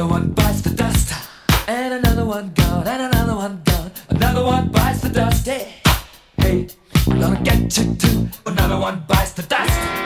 Another one bites the dust, and another one gone, and another one gone. Another one bites the dust. Hey, hey, I'm gonna get you too. Another one bites the dust.